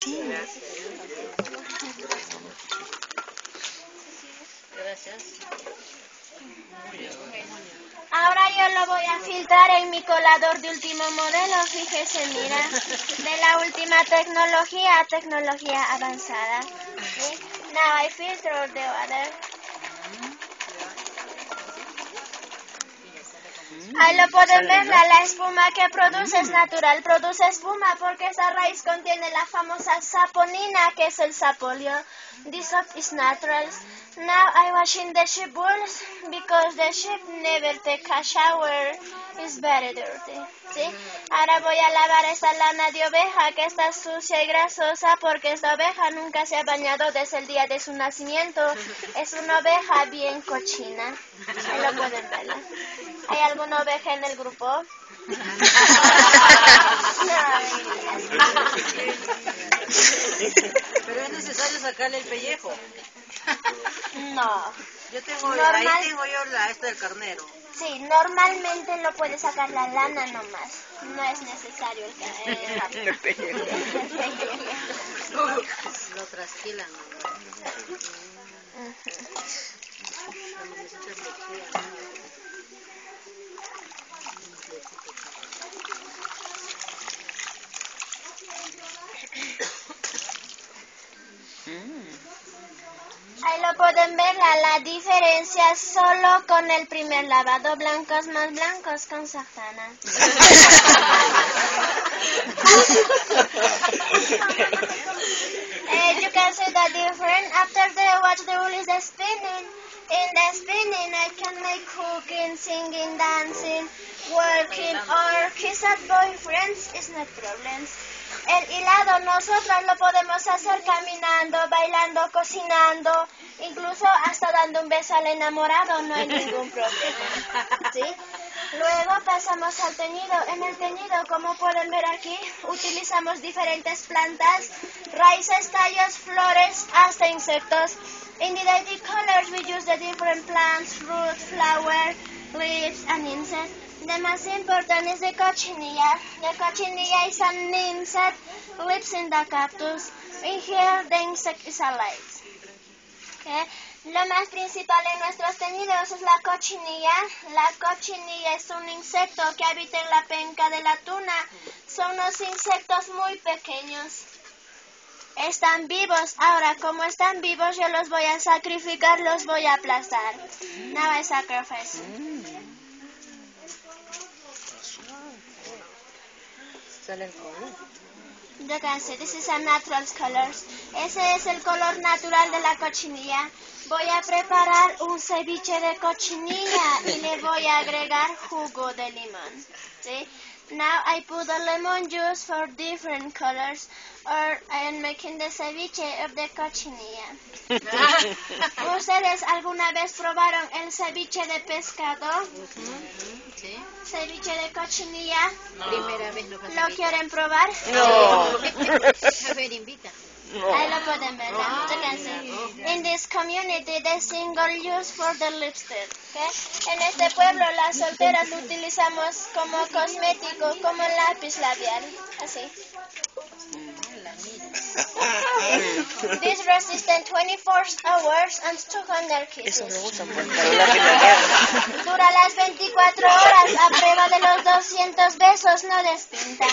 Gracias. Ahora yo lo voy a filtrar en mi colador de último modelo, fíjese, mira, de la última tecnología avanzada. ¿Sí? Now I filter the water. Ahí lo pueden ver, la espuma que produce es natural, produce espuma porque esa raíz contiene la famosa saponina, que es el sapóleo. This soap is natural. Now I washing the sheep wools because the sheep never take a shower. It's very dirty. ¿Sí? Ahora voy a lavar esta lana de oveja que está sucia y grasosa porque esta oveja nunca se ha bañado desde el día de su nacimiento. Es una oveja bien cochina. Ahí lo pueden ver. ¿Hay alguna oveja en el grupo? Pero es necesario sacarle el pellejo. No. Yo tengo, ahí tengo yo esta del carnero. Sí, normalmente lo puede sacar la lana nomás. No es necesario el pellejo. Lo trasquilan. Ahí lo pueden ver, la diferencia solo con el primer lavado, blancos más blancos con safrana. You can see the difference after the watch the wool is spinning. In the spinning I can make cooking, singing, dancing, working or kiss at boyfriends is not problems. El hilado nosotros lo podemos hacer caminando, bailando, cocinando, incluso hasta dando un beso al enamorado, no hay ningún problema. ¿Sí? Luego pasamos al teñido. En el teñido, como pueden ver aquí, utilizamos diferentes plantas, raíces, tallos, flores, hasta insectos. In the deity colors we use the different plants, roots, flower, leaves and insects. The most important is the cochinilla. The cochinilla is an insect, lives in the cactus. In here, the insect is alive. Okay. Lo más principal en nuestros teñidos es la cochinilla. La cochinilla es un insecto que habita en la penca de la tuna. Son unos insectos muy pequeños. Están vivos. Ahora, como están vivos, yo los voy a sacrificar, los voy a aplastar. Now I sacrifice. You can see, this is a natural color. Ese es el color natural de la cochinilla. Voy a preparar un ceviche de cochinilla y le voy a agregar jugo de limón. ¿Sí? Now I put the lemon juice for different colors, or I am making the ceviche of the cochinilla. ¿Ustedes alguna vez probaron el ceviche de pescado? ¿Sí? Ceviche de cochinilla. No. Primera vez ¿Lo quieren probar? No. A ver, invita. Ahí lo pueden ver. You can see. In this community, the single use for the lipstick. Okay? En este pueblo, las solteras lo utilizamos como cosmético, como lápiz labial. Así. This resistant 24 hours and 200 kisses. Eso me gusta pues, para el lápiz labial. Dura las 24 horas, a prueba de los 200 besos, no despinta.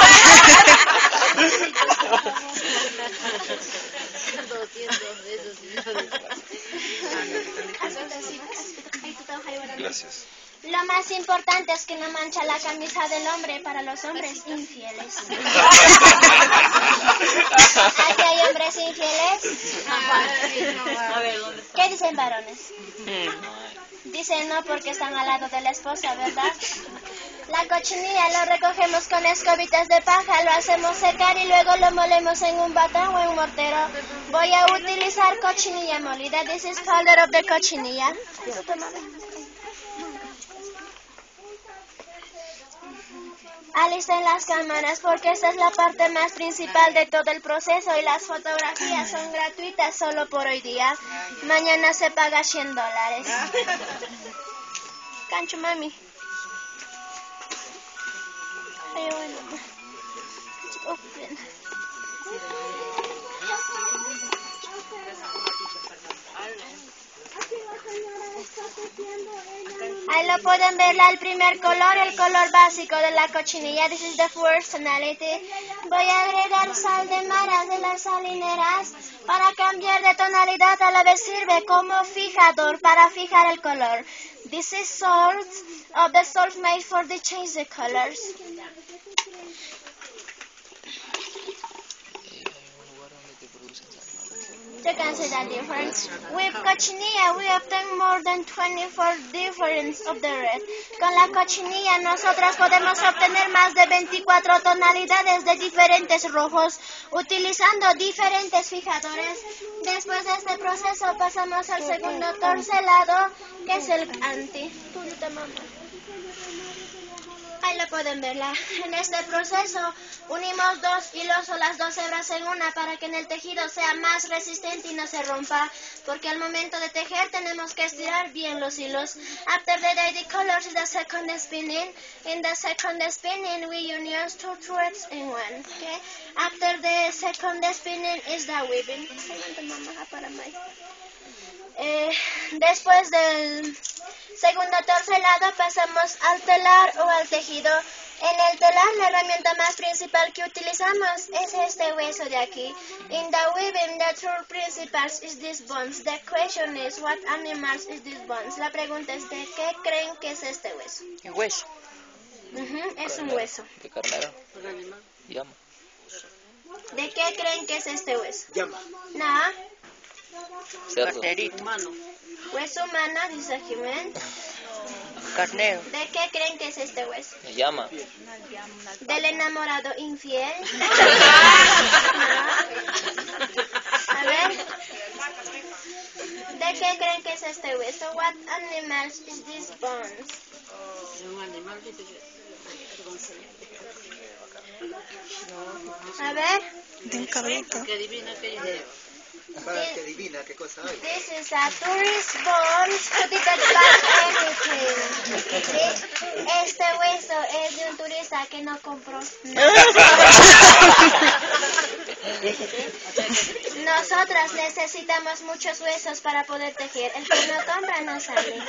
200 besos. Gracias. Lo más importante es que no mancha la camisa del hombre para los hombres infieles. ¿Aquí hay hombres infieles? ¿Qué dicen varones? Dicen no porque están al lado de la esposa, ¿verdad? La cochinilla lo recogemos con escobitas de paja, lo hacemos secar y luego lo molemos en un batán o en un mortero. Voy a utilizar cochinilla molida. This is powder of the cochinilla. Alisten las cámaras porque esta es la parte más principal de todo el proceso y las fotografías son gratuitas solo por hoy día. Mañana se paga $100. Cancho, mami. Ay, bueno. Open. Ahí lo pueden ver, el primer color, el color básico de la cochinilla. This is the first tonality. Voy a agregar sal de maras de las salineras para cambiar de tonalidad. A la vez sirve como fijador para fijar el color. This is salt of the salt made for the change the colors. You can see the difference. With cochinilla, we obtain more than 24 difference of the red. Con la cochinilla, nosotras podemos obtener más de 24 tonalidades de diferentes rojos, utilizando diferentes fijadores. Después de este proceso, pasamos al segundo torcelado, que es el anti. Ahí lo pueden ver. En este proceso unimos dos hilos o las dos hebras en una para que en el tejido sea más resistente y no se rompa, porque al momento de tejer tenemos que estirar bien los hilos. After the colors is the second spinning. In the second spinning we use two threads in one. Okay? After the second spinning is the weaving. Después del segundo torcelado pasamos al telar o al tejido. En el telar la herramienta más principal que utilizamos es este hueso de aquí. In the weaving the two principals is this bones. The question is what animals is this bones. La pregunta es ¿de qué creen que es este hueso? ¿El hueso? Es un hueso. ¿De carnero? Llama. ¿De qué creen que es este hueso? Llama. No. Cerdo. Humano. Hueso humano, dice Jiménez. Carnero. ¿De qué creen que es este hueso? Llama. ¿Del enamorado infiel? A ver. ¿De qué creen que es este hueso? What animals is this bones? Un animal que A ver. De un cabrito. que adivina que yo llevo. Para que adivina qué cosa hay. This is a tourist bones who didn't buy anything. ¿Sí? Este hueso es de un turista que no compró nada. Nosotras necesitamos muchos huesos para poder tejer. El que no compra no sale.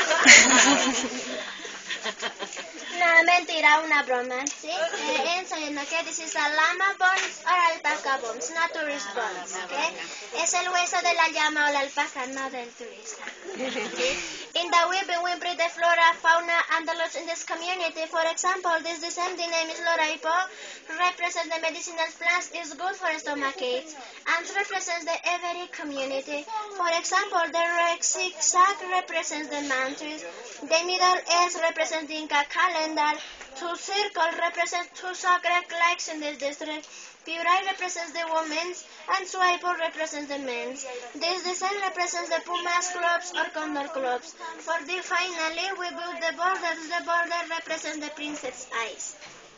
No, mentira, una broma, ¿sí? Enseñando que this is a llama bones or alpaca bones, not tourist bones, ¿ok? Es el hueso de la llama o la alpaca, no del turista. In the weaving, we breed the flora, fauna, and the laws in this community. For example, this descending name is Loraipo, represents the medicinal plants, is good for stomach aches, and represents the every community. For example, the red zigzag represents the mantis, the middle S represents the Inca calendar, two circles represent two sacred lakes in this district. Piurai represents the women's and Suaipo represents the men's. This design represents the pumas clubs or condor clubs. For the finally, we build the borders. The border represents the princess eyes.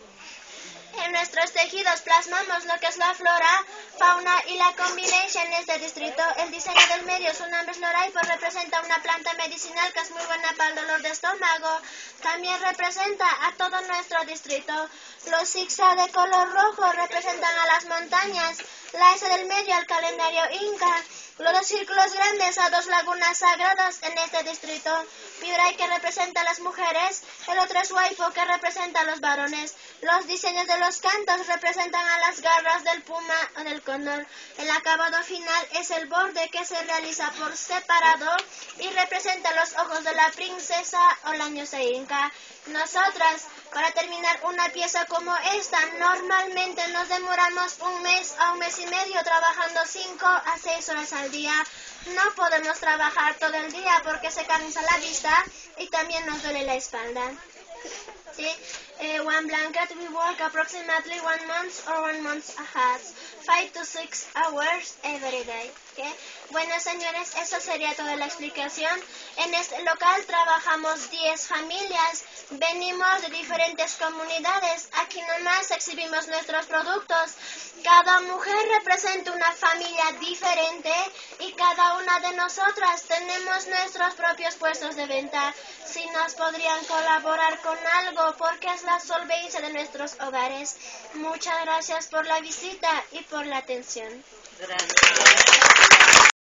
En nuestros tejidos plasmamos lo que es la flora, fauna y la combination en este distrito. El diseño del medio, su nombre es Loraipo, representa una planta medicinal que es muy buena para el dolor de estómago. También representa a todo nuestro distrito. Los zigzag de color rojo representan a las montañas, la S del medio al calendario inca. Los dos círculos grandes a dos lagunas sagradas en este distrito. Piurai que representa a las mujeres, el otro es Waipo que representa a los varones. Los diseños de los cantos representan a las garras del puma o del cóndor. El acabado final es el borde que se realiza por separado y representa los ojos de la princesa o la diosa inca. Nosotras, para terminar una pieza como esta, normalmente nos demoramos un mes a un mes y medio trabajando 5 a 6 horas al día. No podemos trabajar todo el día porque se cansa la vista y también nos duele la espalda. ¿Sí? One blanket we work approximately 1 month or 1 month ahead, 5 to 6 hours every day. ¿Okay? Bueno, señores, eso sería toda la explicación. En este local trabajamos 10 familias, venimos de diferentes comunidades. Aquí nomás exhibimos nuestros productos. Cada mujer representa una familia diferente y cada una de nosotras tenemos nuestros propios puestos de venta. Si nos podrían colaborar con algo, porque es la solvencia de nuestros hogares. Muchas gracias por la visita y por la atención. Gracias.